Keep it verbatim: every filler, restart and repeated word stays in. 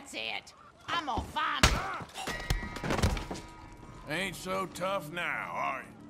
That's it. I'm gonna find... Ain't so tough now, are you?